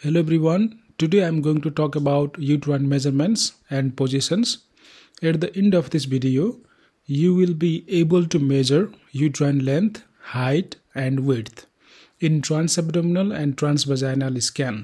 Hello everyone, today I am going to talk about uterine measurements and positions. At the end of this video, you will be able to measure uterine length, height and width in transabdominal and transvaginal scan.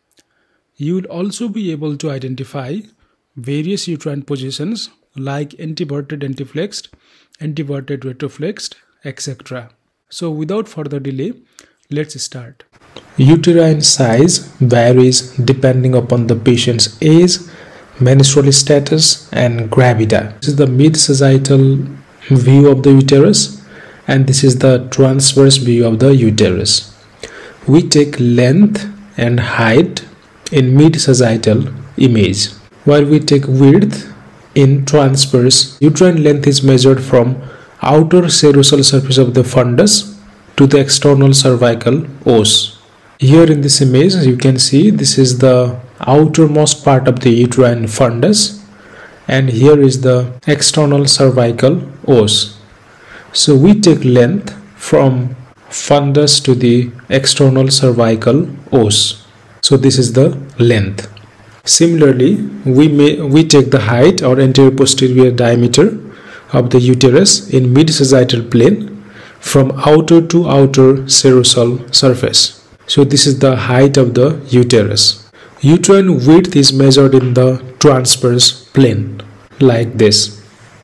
You will also be able to identify various uterine positions like anteverted anteflexed, anteverted retroflexed, etc. So without further delay, let's start. Uterine size varies depending upon the patient's age, menstrual status and gravida. This is the mid-sagittal view of the uterus and this is the transverse view of the uterus. We take length and height in mid-sagittal image, while we take width in transverse. Uterine length is measured from outer serosal surface of the fundus to the external cervical os. Here in this image you can see this is the outermost part of the uterine fundus and here is the external cervical os. So we take length from fundus to the external cervical os. So this is the length. Similarly, we take the height or anterior posterior diameter of the uterus in mid-sagittal plane from outer to outer serosal surface. So this is the height of the uterus. Uterine width is measured in the transverse plane like this.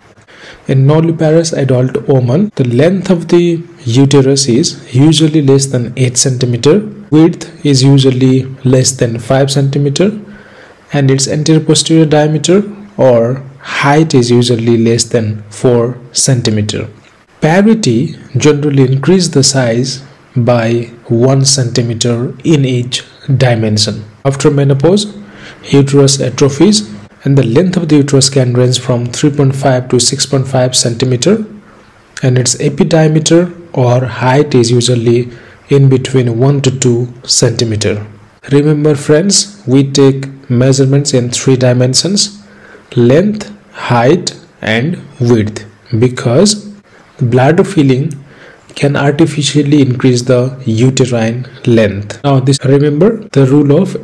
In nulliparous adult woman, the length of the uterus is usually less than 8 cm. Width is usually less than 5 cm and its anterior posterior diameter or height is usually less than 4 cm. Parity generally increase the size by 1 cm in each dimension. After menopause, uterus atrophies and the length of the uterus can range from 3.5 to 6.5 cm and its epidiameter or height is usually in between 1 to 2 cm. Remember friends, we take measurements in 3 dimensions: length, height and width, because bladder filling can artificially increase the uterine length. Now remember the rule of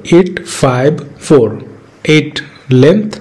8-5-4. 8 length,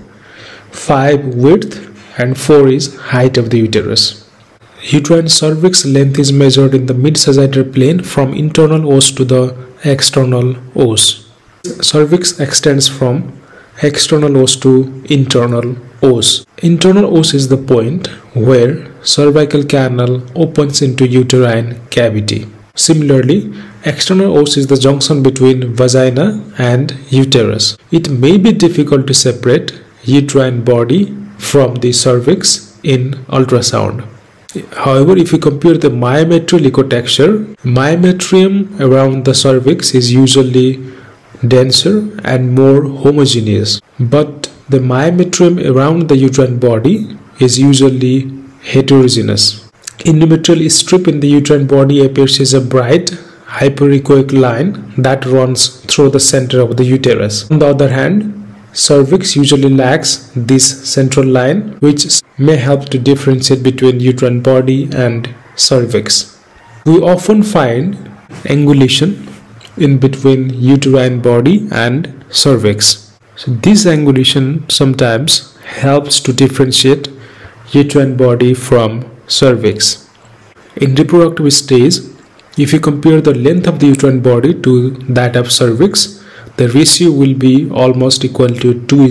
5 width and 4 is height of the uterus. Uterine cervix length is measured in the mid-sagittal plane from internal os to the external os. Cervix extends from external os to internal os. Internal os is the point where cervical canal opens into uterine cavity. Similarly, external os is the junction between vagina and uterus. It may be difficult to separate uterine body from the cervix in ultrasound. However, if you compare the myometrial ecotexture, myometrium around the cervix is usually denser and more homogeneous, but the myometrium around the uterine body is usually heterogeneous. Endometrial strip in the uterine body appears as a bright hyperechoic line that runs through the center of the uterus. On the other hand, cervix usually lacks this central line, which may help to differentiate between uterine body and cervix. We often find angulation in between uterine body and cervix. So this angulation sometimes helps to differentiate uterine body from cervix. In reproductive stage, if you compare the length of the uterine body to that of cervix, the ratio will be almost equal to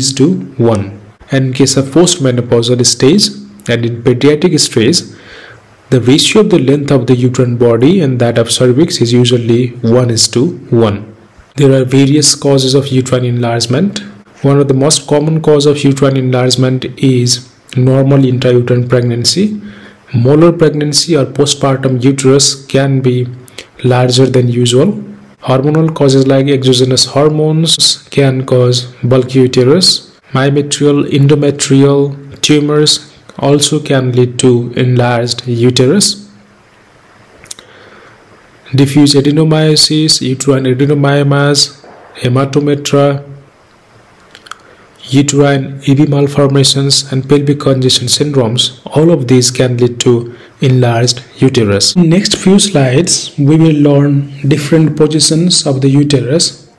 2:1. And in case of postmenopausal stage and in pediatric stage, the ratio of the length of the uterine body and that of cervix is usually 1:1. There are various causes of uterine enlargement. One of the most common cause of uterine enlargement is normal intrauterine pregnancy. Molar pregnancy or postpartum uterus can be larger than usual. Hormonal causes like exogenous hormones can cause bulky uterus. Myometrial, endometrial tumors also can lead to enlarged uterus. Diffuse adenomyosis, uterine adenomyomas, hematometra, uterine EB malformations and pelvic congestion syndromes, all of these can lead to enlarged uterus. In next few slides, we will learn different positions of the uterus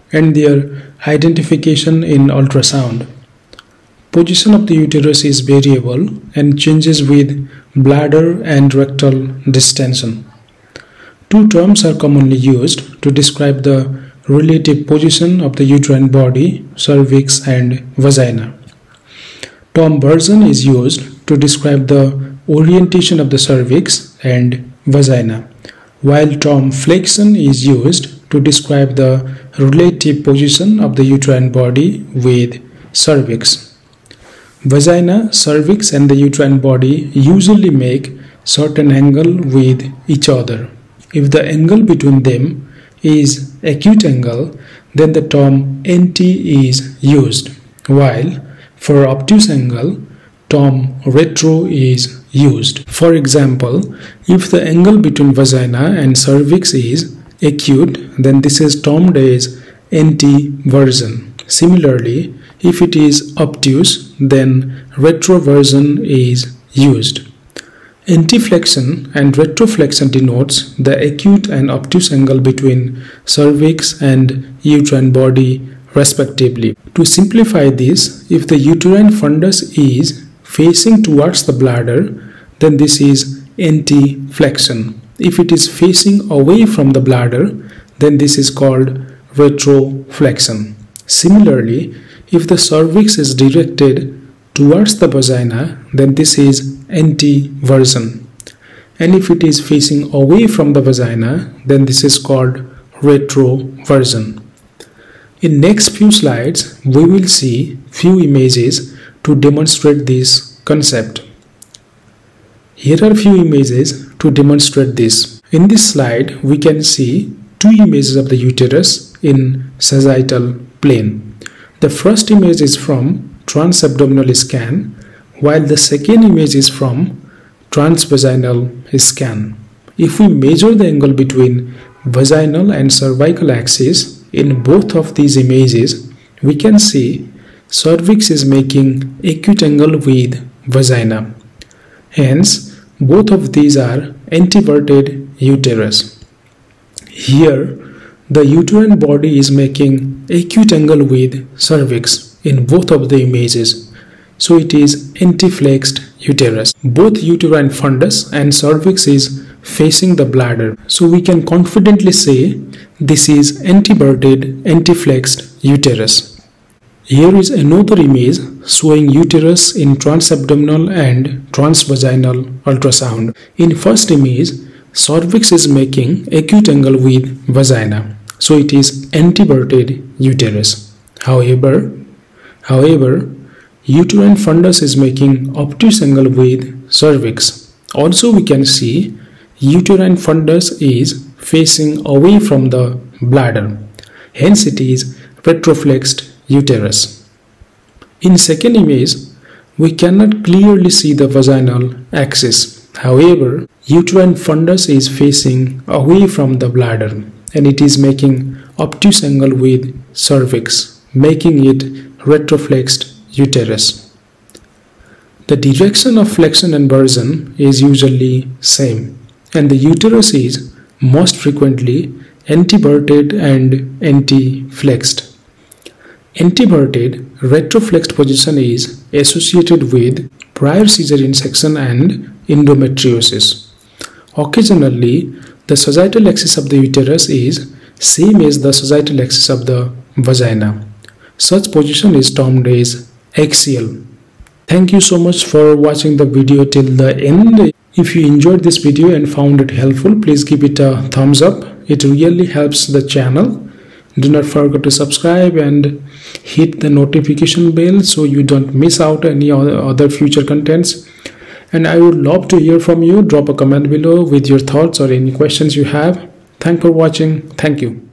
and their identification in ultrasound. Position of the uterus is variable and changes with bladder and rectal distension. Two terms are commonly used to describe the relative position of the uterine body, cervix and vagina. Term version is used to describe the orientation of the cervix and vagina, while term flexion is used to describe the relative position of the uterine body with cervix. Vagina, cervix and the uterine body usually make certain angle with each other. If the angle between them is acute angle, then the term NT is used, while for obtuse angle, term retro is used. For example, if the angle between vagina and cervix is acute, then this is termed as NT version. Similarly, if it is obtuse, then retroflexion is used. Anteflexion and retroflexion denotes the acute and obtuse angle between cervix and uterine body respectively. To simplify this, if the uterine fundus is facing towards the bladder, then this is anteflexion. If it is facing away from the bladder, then this is called retroflexion. Similarly, if the cervix is directed towards the vagina, then this is anteversion. And if it is facing away from the vagina, then this is called retroversion. In next few slides, we will see few images to demonstrate this concept. Here are few images to demonstrate this. In this slide, we can see two images of the uterus in sagittal plane. The first image is from transabdominal scan, while the second image is from transvaginal scan. If we measure the angle between vaginal and cervical axis in both of these images, we can see cervix is making acute angle with vagina. Hence, both of these are anteverted uterus. Here, the uterine body is making acute angle with cervix in both of the images. So it is anteflexed uterus. Both uterine fundus and cervix is facing the bladder. So we can confidently say this is anteverted, anteflexed uterus. Here is another image showing uterus in transabdominal and transvaginal ultrasound. In first image, cervix is making acute angle with vagina. So it is anteverted uterus. However, uterine fundus is making obtuse angle with cervix. Also we can see uterine fundus is facing away from the bladder. Hence it is retroflexed uterus. In second image, we cannot clearly see the vaginal axis. However, uterine fundus is facing away from the bladder and it is making obtuse angle with cervix, making it retroflexed uterus. The direction of flexion and version is usually same, and the uterus is most frequently anteverted and anteflexed. Anteverted retroflexed position is associated with prior cesarean section and endometriosis. Occasionally, the sagittal axis of the uterus is same as the sagittal axis of the vagina. Such position is termed as axial. Thank you so much for watching the video till the end. If you enjoyed this video and found it helpful, please give it a thumbs up. It really helps the channel. Do not forget to subscribe and hit the notification bell so you don't miss out any other future contents. And I would love to hear from you. Drop a comment below with your thoughts or any questions you have. Thanks for watching. Thank you.